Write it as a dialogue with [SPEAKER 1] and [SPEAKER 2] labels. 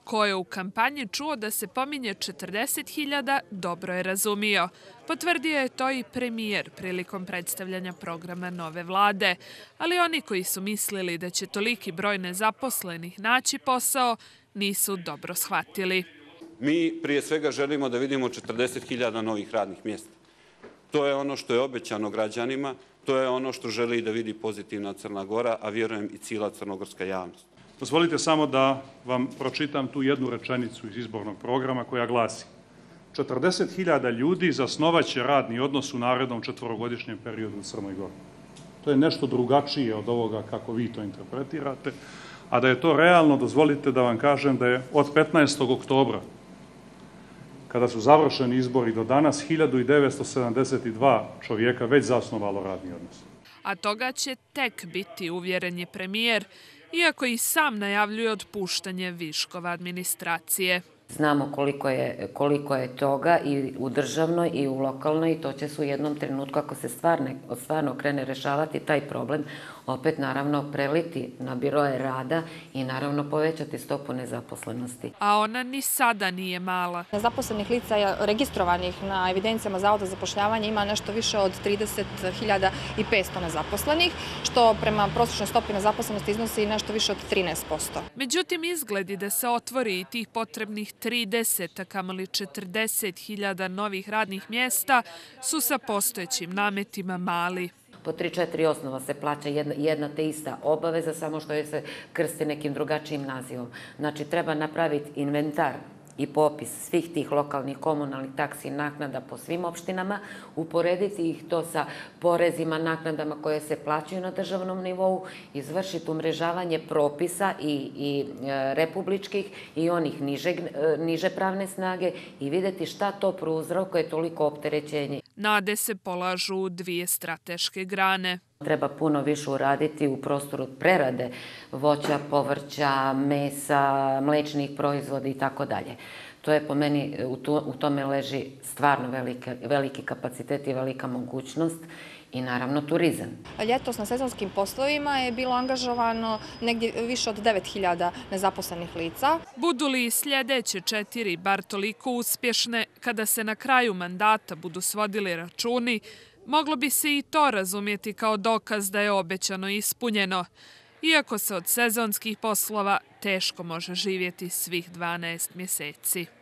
[SPEAKER 1] Ko je u kampanji čuo da se pominje 40.000, dobro je razumio. Potvrdio je to i premijer prilikom predstavljanja programa nove vlade. Ali oni koji su mislili da će toliki broj nezaposlenih naći posao, nisu dobro shvatili.
[SPEAKER 2] Mi prije svega želimo da vidimo 40.000 novih radnih mjesta. To je ono što je obećano građanima, to je ono što želi da vidi pozitivna Crna Gora, a vjerujem i cijela crnogorska javnost.
[SPEAKER 3] Dozvolite samo da vam pročitam tu jednu rečenicu iz izbornog programa koja glasi: 40.000 ljudi zasnovaće radni odnos u narednom 4-godišnjem periodu u Crnoj Gori. To je nešto drugačije od ovoga kako vi to interpretirate, a da je to realno, dozvolite da vam kažem da je od 15. oktobra, kada su završeni izbori do danas, 1972 čovjeka već zasnovalo radni odnos.
[SPEAKER 1] A toga će tek biti, uvjeren je premijer, iako i sam najavljuje otpuštanje viškova administracije.
[SPEAKER 4] Znamo koliko je toga i u državnoj i u lokalnoj i to će se u jednom trenutku, ako se stvarno krene rešavati taj problem, opet naravno preliti na biroje rada i naravno povećati stopu nezaposlenosti.
[SPEAKER 1] A ona ni sada nije mala.
[SPEAKER 5] Nezaposlenih lica registrovanih na evidencijama Zavoda za zapošljavanje ima nešto više od 30.500 nezaposlenih, što prema prosječnoj stopi nezaposlenosti iznosi nešto više od 13%.
[SPEAKER 1] Međutim, izgledi da se otvori i tih potrebnih 30, a kamoli 40.000 novih radnih mjesta su sa postojećim nametima mali.
[SPEAKER 4] Po 3-4 osnova se plaća jedna te ista obaveza, samo što je se krsti nekim drugačijim nazivom. Znači, treba napraviti inventar i popis svih tih lokalnih komunalnih taksi i naknada po svim opštinama, uporediti ih to sa porezima, naknadama koje se plaćaju na državnom nivou, izvršiti umrežavanje propisa i republičkih i onih niže pravne snage i vidjeti šta to prouzrokuje toliko opterećenje.
[SPEAKER 1] Nade se polažu dvije strateške grane.
[SPEAKER 4] Treba puno više uraditi u prostoru prerade voća, povrća, mesa, mlečnih proizvoda i tako dalje. To je po meni, u tome leži stvarno veliki kapacitet i velika mogućnost i naravno turizam.
[SPEAKER 5] Ljetos na sezonskim poslovima je bilo angažovano negdje više od 9.000 nezaposlenih lica.
[SPEAKER 1] Budu li sljedeće 4 bar toliko uspješne, kada se na kraju mandata budu svodili računi, moglo bi se i to razumjeti kao dokaz da je obećano ispunjeno, iako se od sezonskih poslova teško može živjeti svih 12 mjeseci.